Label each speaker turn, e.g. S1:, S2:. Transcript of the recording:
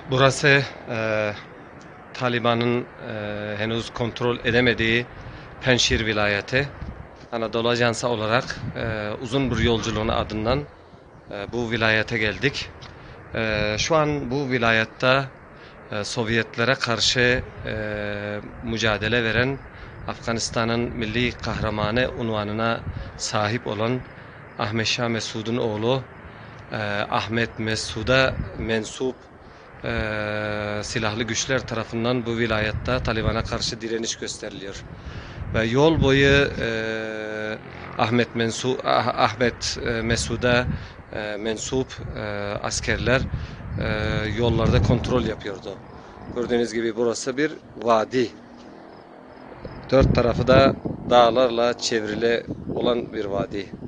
S1: Burası Taliban'ın henüz kontrol edemediği Penşir vilayeti. Anadolu Ajansı olarak uzun bir yolculuğun ardından bu vilayete geldik. Şu an bu vilayette Sovyetlere karşı mücadele veren Afganistan'ın milli kahramanı unvanına sahip olan Ahmet Şah Mesud'un oğlu Ahmet Mesud'a mensup silahlı güçler tarafından bu vilayette Taliban'a karşı direniş gösteriliyor. Ve yol boyu Ahmet Mesud'a mensup askerler yollarda kontrol yapıyordu. Gördüğünüz gibi burası bir vadi. Dört tarafı da dağlarla çevrili olan bir vadi.